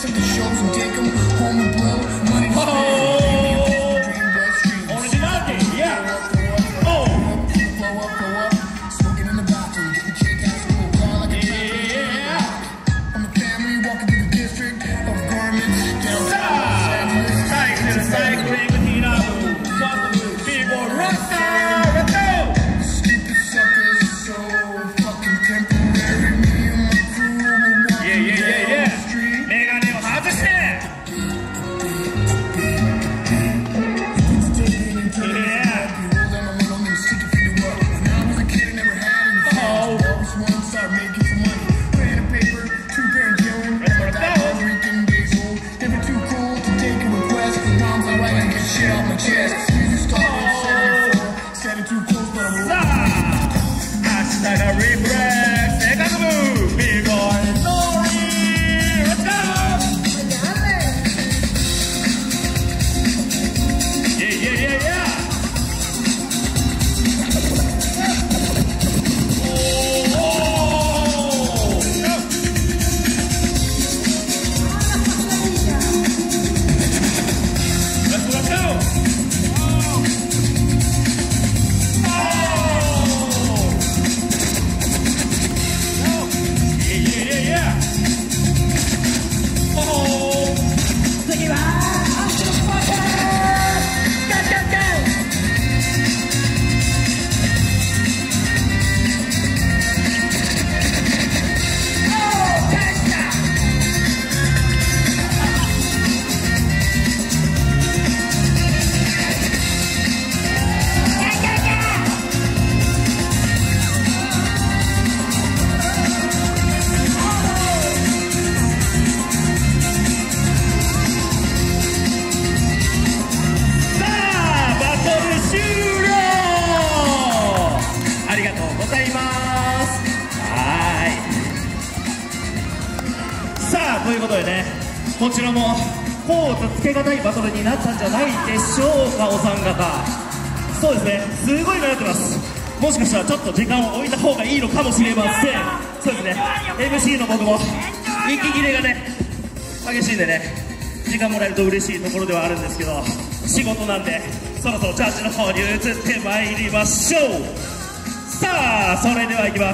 Ashitaga reflex, second move, big boy, sorry, let's go! Yeah, yeah, yeah, yeah!ということでね、こちらもポーズつけがたいバトルになったんじゃないでしょうか、お三方。そうですね、すごい迷ってます。もしかしたらちょっと時間を置いた方がいいのかもしれません。そうですね、 MC の僕も息切れがね激しいんでね、時間もらえると嬉しいところではあるんですけど、仕事なんでそろそろジャッジの方に移ってまいりましょう。さあそれではいきます。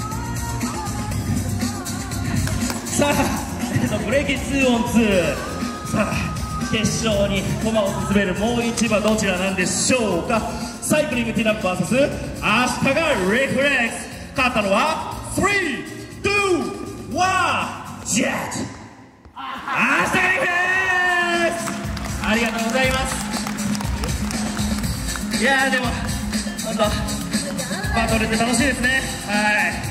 さあブレイキン2 on 2、さあ決勝に駒を進めるもう一馬どちらなんでしょうか。サイクリングティナ部 VS アシタガリフレックス。勝ったのは3、2、1、ジェットアシタガリフレックス。ありがとうございます。いやーでも本当バトルって楽しいですね。はい。